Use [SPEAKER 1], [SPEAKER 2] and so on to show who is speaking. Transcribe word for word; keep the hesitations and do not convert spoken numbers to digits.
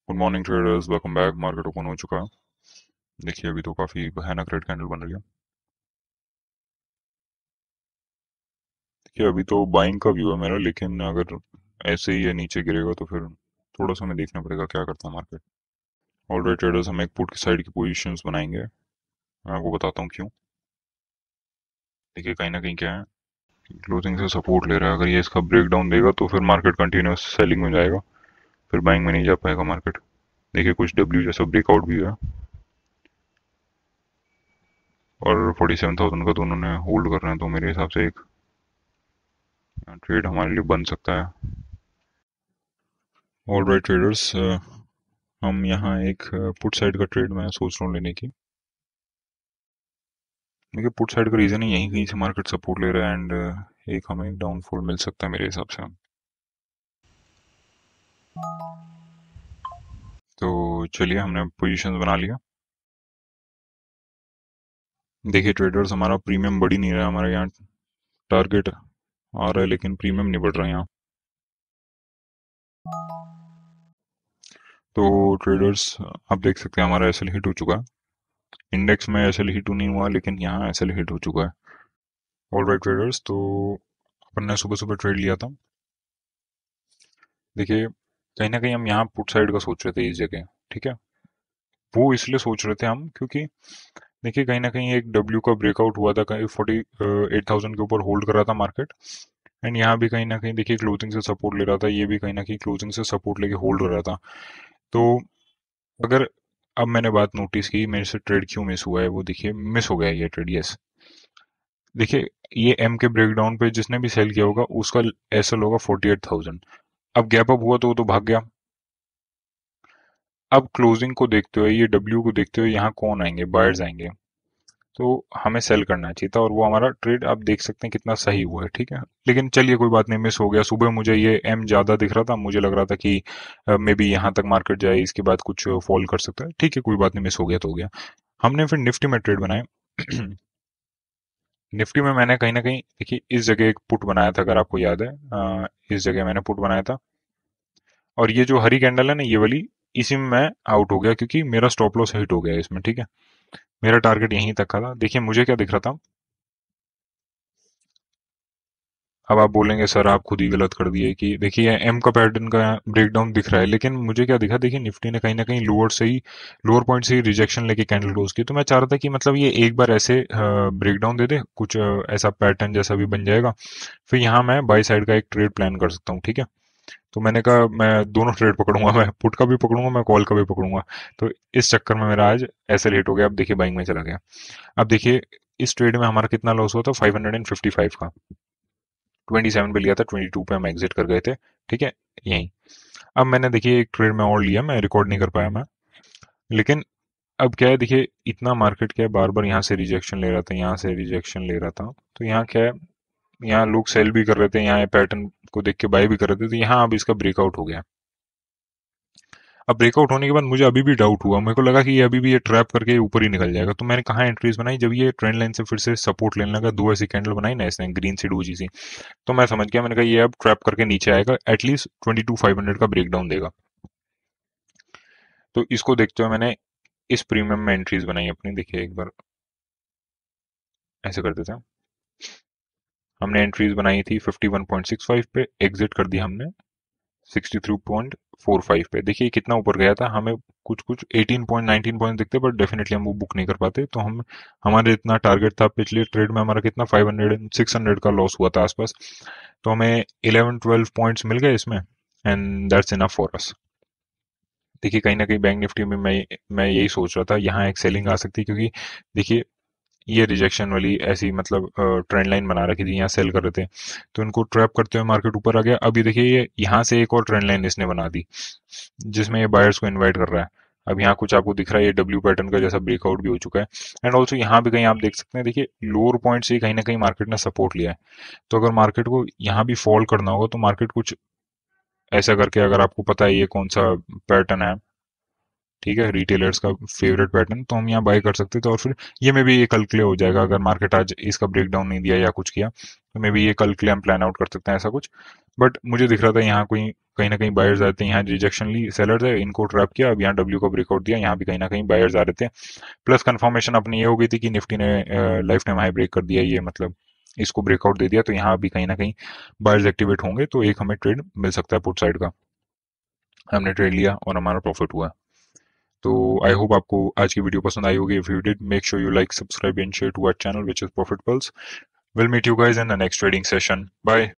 [SPEAKER 1] Good morning traders, welcome back. Market open हो चुका है। देखिए अभी तो काफी भयानक रेड कैंडल बन रही है। देखिए अभी तो बाइंग का व्यू है मेरा, लेकिन अगर ऐसे ही ये नीचे गिरेगा तो फिर थोड़ा सा हमें देखना पड़ेगा क्या करता है मार्केट। ऑलराइट ट्रेडर्स, हम एक पुट की साइड की पोजीशंस बनाएंगे। मैं आपको बताता हूँ क्यों। देखिए कहीं ना कहीं क्या है, क्लोजिंग से सपोर्ट ले रहा है। अगर ये इसका ब्रेक डाउन देगा तो फिर मार्केट कंटिन्यूस सेलिंग में जाएगा, फिर बाइंग में नहीं जा पाएगा मार्केट। देखिए कुछ डब्ल्यू जैसा ब्रेकआउट भी है, और फोर्टी सेवन थाउजेंड का दोनों ने होल्ड कर रहे हैं, तो मेरे हिसाब से एक ट्रेड हमारे लिए बन सकता है। ऑल राइट ट्रेडर्स, हम यहाँ एक पुट साइड का ट्रेड मैं सोच रहा हूँ लेने की। देखिए पुट साइड का रीज़न है यहीं कहीं से मार्केट सपोर्ट ले रहा है, एंड एक हमें डाउनफॉल मिल सकता है मेरे हिसाब से। तो चलिए, हमने पोजीशंस बना लिया। देखिए ट्रेडर्स, हमारा प्रीमियम बढ़ ही नहीं रहा है। हमारे यहाँ टारगेट आ रहा है लेकिन प्रीमियम नहीं बढ़ रहा है यहाँ। तो ट्रेडर्स, आप देख सकते हैं हमारा एसएल हिट हो चुका है। इंडेक्स में एसएल हिट नहीं हुआ, लेकिन यहाँ एसएल हिट हो चुका है। ऑल राइट ट्रेडर्स, तो अपन ने सुबह सुबह ट्रेड लिया था। देखिए कहीं ना कहीं हम यहाँ पुट साइड का सोच रहे थे इस जगह, ठीक है। वो इसलिए सोच रहे थे हम क्योंकि देखिए कहीं ना कहीं एक डब्ल्यू का ब्रेकआउट हुआ था, कहीं फोर्टी एट थाउजेंड के ऊपर होल्ड कर रहा था मार्केट। एंड यहाँ भी कहीं ना कहीं देखिए क्लोजिंग से सपोर्ट ले रहा था, ये भी कहीं ना कहीं क्लोजिंग से सपोर्ट लेके होल्ड कर रहा था। तो अगर अब मैंने बात नोटिस की मेरे से ट्रेड क्यों मिस हुआ है, वो देखिए मिस हो गया है ये ट्रेड। यस, देखिए ये एम के ब्रेकडाउन पे जिसने भी सेल किया होगा उसका एसएल होगा फोर्टी एट थाउजेंड। अब गैप अप हुआ तो वो तो भाग गया। अब क्लोजिंग को देखते हुए, ये डब्ल्यू को देखते हुए यहाँ कौन आएंगे, बायर्स आएंगे। तो हमें सेल करना चाहिए था, और वो हमारा ट्रेड आप देख सकते हैं कितना सही हुआ है, ठीक है। लेकिन चलिए कोई बात नहीं, मिस हो गया। सुबह मुझे ये एम ज्यादा दिख रहा था, मुझे लग रहा था कि मे बी यहाँ तक मार्केट जाए, इसके बाद कुछ फॉल कर सकता है। ठीक है, कोई बात नहीं, मिस हो गया तो हो गया। हमने फिर निफ्टी में ट्रेड बनाए। निफ्टी में मैंने कहीं ना कहीं देखिए इस जगह एक पुट बनाया था, अगर आपको याद है। अ, इस जगह मैंने पुट बनाया था, और ये जो हरी कैंडल है ना, ये वाली, इसी में मैं आउट हो गया क्योंकि मेरा स्टॉप लॉस हिट हो गया इसमें, ठीक है। मेरा टारगेट यहीं तक का था। देखिए मुझे क्या दिख रहा था। अब आप बोलेंगे सर आप खुद ही गलत कर दिए, कि देखिए एम का पैटर्न का ब्रेकडाउन दिख रहा है, लेकिन मुझे क्या दिखा, देखिए निफ्टी ने कहीं ना कहीं लोअर से ही, लोअर पॉइंट से ही रिजेक्शन लेके कैंडल क्लोज की। तो मैं चाह रहा था कि मतलब ये एक बार ऐसे ब्रेकडाउन दे दे, कुछ अ, ऐसा पैटर्न जैसा भी बन जाएगा, फिर यहाँ मैं बाई साइड का एक ट्रेड प्लान कर सकता हूँ, ठीक है। तो मैंने कहा मैं दोनों ट्रेड पकड़ूंगा, मैं पुट का भी पकड़ूंगा, मैं कॉल का भी पकड़ूंगा। तो इस चक्कर में मेरा आज ऐसे लेट हो गया। अब देखिए बाइंग में चला गया। अब देखिए इस ट्रेड में हमारा कितना लॉस हुआ था, five hundred and fifty five का। ट्वेंटी सेवन पे लिया था, ट्वेंटी टू पे हम एग्जिट कर गए थे, ठीक है। यही, अब मैंने देखिए एक ट्रेड में और लिया, मैं रिकॉर्ड नहीं कर पाया मैं। लेकिन अब क्या है, देखिए इतना मार्केट क्या है, बार बार यहाँ से रिजेक्शन ले रहा था, यहाँ से रिजेक्शन ले रहा था। तो यहाँ क्या है, यहाँ लोग सेल भी कर रहे थे, यहाँ पैटर्न को देख के बाय भी कर रहे थे। तो यहाँ अब इसका ब्रेकआउट हो गया। अब ब्रेकआउट होने के बाद मुझे अभी भी डाउट हुआ, मेरे को लगा कि ये अभी भी ये ट्रैप करके ऊपर ही निकल जाएगा। तो मैंने कहाँ एंट्रीज बनाई, जब ये ट्रेंड लाइन से फिर से सपोर्ट लेने लगा, दो ऐसी कैंडल बनाई ना इसने, ग्रीन सी डूजी सी। तो मैं समझ गया, मैंने कहा ये अब ट्रैप करके नीचे आएगा, at least twenty two five hundred का ब्रेकडाउन देगा। तो इसको देखते हुए मैंने इस प्रीमियम में एंट्रीज बनाई अपनी। देखिए एक बार ऐसे करते थे, हमने एंट्रीज बनाई थी fifty one point six five पे, एग्जिट कर दिया हमने sixty three point four five पे। देखिए कितना ऊपर गया था, हमें कुछ कुछ एटीन पॉइंट नाइनटीन पॉइंट दिखते, बट डेफिनेटली हम वो बुक नहीं कर पाते। तो हम, हमारे इतना टारगेट था पिछले ट्रेड में, हमारा कितना फाइव हंड्रेड सिक्स हंड्रेड का लॉस हुआ था आसपास। तो हमें इलेवन ट्वेल्व पॉइंट्स मिल गए इसमें, and that's enough for us. देखिए कहीं ना कहीं बैंक निफ्टी में मैं मैं यही सोच रहा था, यहाँ एक सेलिंग आ सकती है, क्योंकि देखिए ये रिजेक्शन वाली ऐसी मतलब ट्रेंड लाइन बना रखी थी, यहाँ सेल कर रहे थे, तो इनको ट्रैप करते हुए मार्केट ऊपर आ गया। अभी देखिए ये यहाँ से एक और ट्रेंड लाइन इसने बना दी, जिसमें ये बायर्स को इनवाइट कर रहा है। अब यहाँ कुछ आपको दिख रहा है, ये डब्ल्यू पैटर्न का जैसा ब्रेकआउट भी हो चुका है। एंड ऑल्सो यहाँ भी कहीं आप देख सकते हैं, देखिए लोअर पॉइंट से कहीं ना कहीं मार्केट ने सपोर्ट लिया है। तो अगर मार्केट को यहाँ भी फॉल करना होगा, तो मार्केट कुछ ऐसा करके, अगर आपको पता है ये कौन सा पैटर्न है, ठीक है, रिटेलर्स का फेवरेट पैटर्न, तो हम यहाँ बाय कर सकते थे। और फिर ये में भी ये कल के लिए हो जाएगा, अगर मार्केट आज इसका ब्रेकडाउन नहीं दिया या कुछ किया, तो मे भी ये कल के लिए हम प्लान आउट कर सकते हैं ऐसा कुछ। बट मुझे दिख रहा था यहाँ कोई कहीं ना कहीं बायर्स आते हैं, यहाँ रिजेक्शन ली, सेलर्स है, इनको ट्रैप किया, अब यहाँ डब्ल्यू को ब्रेकआउट दिया, यहाँ भी कहीं ना कहीं बायर्स आ रहे थे। प्लस कंफर्मेशन अपनी ये हो गई थी कि निफ्टी ने लाइफ टाइम हाई ब्रेक कर दिया, ये मतलब इसको ब्रेकआउट दे दिया, तो यहाँ भी कहीं ना कहीं बायर्स एक्टिवेट होंगे, तो एक हमें ट्रेड मिल सकता है पुट साइड का। हमने ट्रेड लिया और हमारा प्रॉफिट हुआ। तो आई होप आपको आज की वीडियो पसंद आई होगी। If you did, make sure you like, subscribe and share to our channel which is profit pulse. Will meet you guys in the next trading session. Bye.